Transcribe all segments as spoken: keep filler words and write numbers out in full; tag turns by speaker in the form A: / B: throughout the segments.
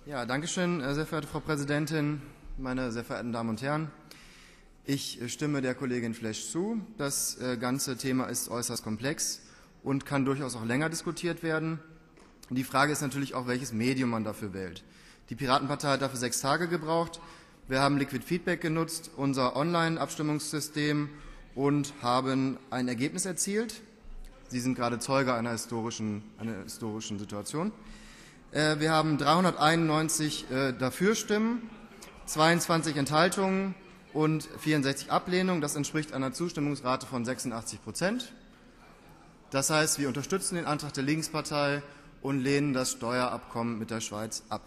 A: Ja, danke schön, sehr verehrte Frau Präsidentin, meine sehr verehrten Damen und Herren. Ich stimme der Kollegin Flesch zu. Das ganze Thema ist äußerst komplex und kann durchaus auch länger diskutiert werden. Die Frage ist natürlich auch, welches Medium man dafür wählt. Die Piratenpartei hat dafür sechs Tage gebraucht. Wir haben Liquid Feedback genutzt, unser Online-Abstimmungssystem, und haben ein Ergebnis erzielt. Sie sind gerade Zeuge einer historischen, einer historischen Situation. Wir haben dreihunderteinundneunzig Dafür-Stimmen, zweiundzwanzig Enthaltungen und vierundsechzig Ablehnungen. Das entspricht einer Zustimmungsrate von sechsundachtzig Prozent. Das heißt, wir unterstützen den Antrag der Linkspartei und lehnen das Steuerabkommen mit der Schweiz ab.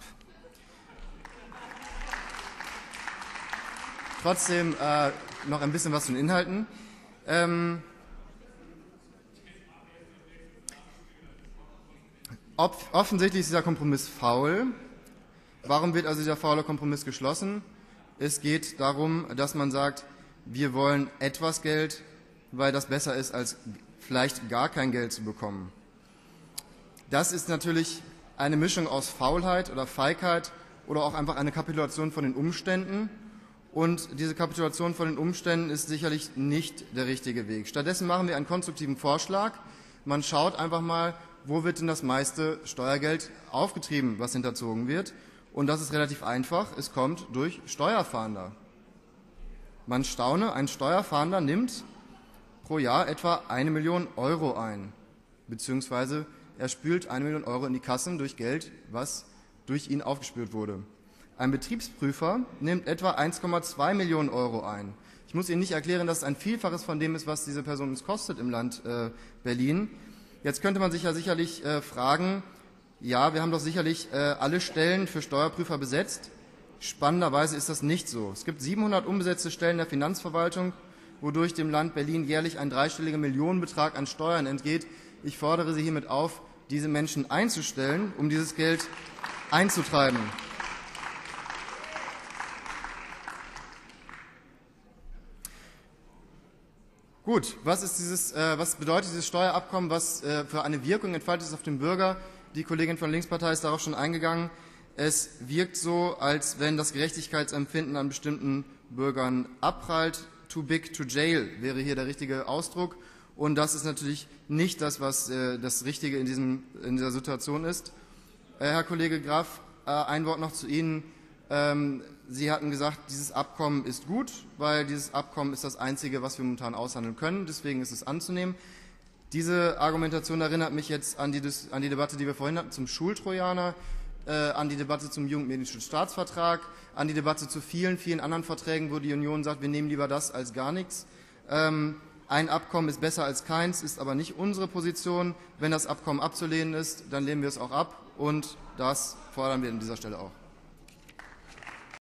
A: Trotzdem äh, noch ein bisschen was zu den Inhalten. Ähm, offensichtlich ist dieser Kompromiss faul. Warum wird also dieser faule Kompromiss geschlossen? Es geht darum, dass man sagt, wir wollen etwas Geld, weil das besser ist, als vielleicht gar kein Geld zu bekommen. Das ist natürlich eine Mischung aus Faulheit oder Feigheit oder auch einfach eine Kapitulation von den Umständen. Und diese Kapitulation von den Umständen ist sicherlich nicht der richtige Weg. Stattdessen machen wir einen konstruktiven Vorschlag. Man schaut einfach mal, wo wird denn das meiste Steuergeld aufgetrieben, was hinterzogen wird. Und das ist relativ einfach. Es kommt durch Steuerfahnder. Man staune, ein Steuerfahnder nimmt pro Jahr etwa eine Million Euro ein, beziehungsweise er spült eine Million Euro in die Kassen durch Geld, was durch ihn aufgespült wurde. Ein Betriebsprüfer nimmt etwa eins Komma zwei Millionen Euro ein. Ich muss Ihnen nicht erklären, dass es ein Vielfaches von dem ist, was diese Person uns kostet im Land äh, Berlin. Jetzt könnte man sich ja sicherlich äh, fragen, ja, wir haben doch sicherlich äh, alle Stellen für Steuerprüfer besetzt. Spannenderweise ist das nicht so. Es gibt siebenhundert unbesetzte Stellen der Finanzverwaltung, wodurch dem Land Berlin jährlich ein dreistelliger Millionenbetrag an Steuern entgeht. Ich fordere Sie hiermit auf, diese Menschen einzustellen, um dieses Geld einzutreiben. Gut, was, ist dieses, äh, was bedeutet dieses Steuerabkommen, was äh, für eine Wirkung entfaltet es auf den Bürger? Die Kollegin von der Linkspartei ist darauf schon eingegangen. Es wirkt so, als wenn das Gerechtigkeitsempfinden an bestimmten Bürgern abprallt. Too big to jail wäre hier der richtige Ausdruck. Und das ist natürlich nicht das, was äh, das Richtige in, diesem, in dieser Situation ist. Äh, Herr Kollege Graf, äh, ein Wort noch zu Ihnen. Ähm, Sie hatten gesagt, dieses Abkommen ist gut, weil dieses Abkommen ist das einzige, was wir momentan aushandeln können. Deswegen ist es anzunehmen. Diese Argumentation erinnert mich jetzt an die, an die Debatte, die wir vorhin hatten zum Schultrojaner, äh, an die Debatte zum Jugendmedienschutzstaatsvertrag, an die Debatte zu vielen, vielen anderen Verträgen, wo die Union sagt, wir nehmen lieber das als gar nichts. Ähm, ein Abkommen ist besser als keins, ist aber nicht unsere Position. Wenn das Abkommen abzulehnen ist, dann lehnen wir es auch ab, und das fordern wir an dieser Stelle auch.